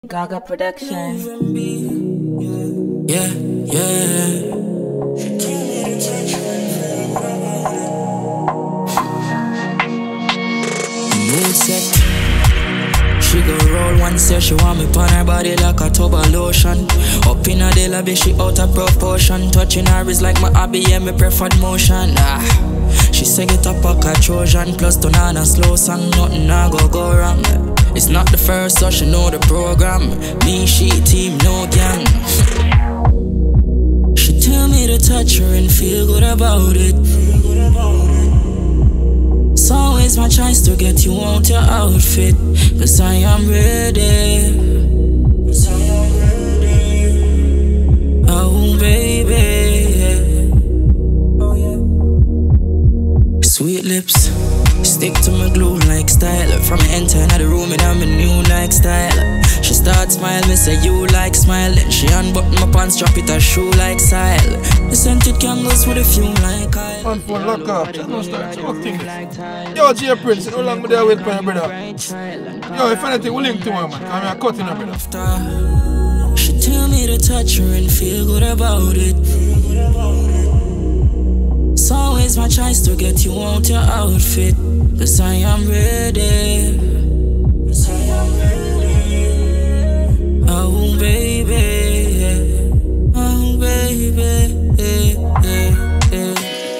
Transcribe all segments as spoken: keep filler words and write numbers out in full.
Gaga Production. Yeah, yeah. Mood set. She go roll one, say she want me pon her body like a tub of lotion. Up in a day lobby, she out of proportion. Touching her is like my hobby, yeah, me preferred motion. Ah. She say get up a Trojan, plus turn on a slow song, nothing I go go wrong. It's not the first, so she know the program. Me, she, team, no gang. She tell me to touch her and feel good about it. It's always my chance to get you out your outfit, cause I am ready. Oh baby, sweet lips, stick to my glue like style. From enter into the room and I'm a new like style. She start smile, me say you like smile. Then she unbutton my pants, drop it her shoe like style. The scented candles with a fume like oil. On phone lock up, just don't start talking. Yo, J Prince, how long me there wait for your brother? Yo, if anything, we link to her, man, cause I'm cutting her, brother. She tell me to touch her and feel good about it. It's always my chance to get you out your outfit, cause I am ready. Oh baby, oh baby, yeah, yeah, yeah.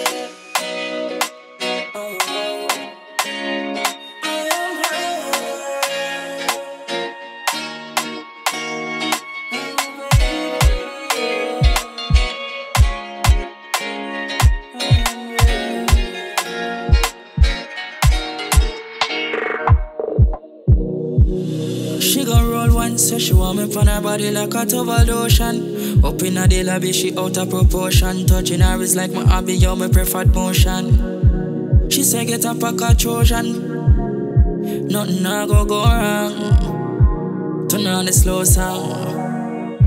She gon' roll one, so she want me pon her body like a tub of lotion. Up in a day lobby, she out of proportion. Touching her is like my hobby, yo, my preferred motion. She say get up a Trojan, nothing I go go wrong. Turn on the slow sound.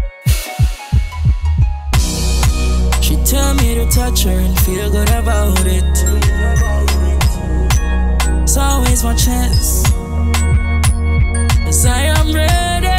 She tell me to touch her and feel good about it. It's always my chance, cause I am ready.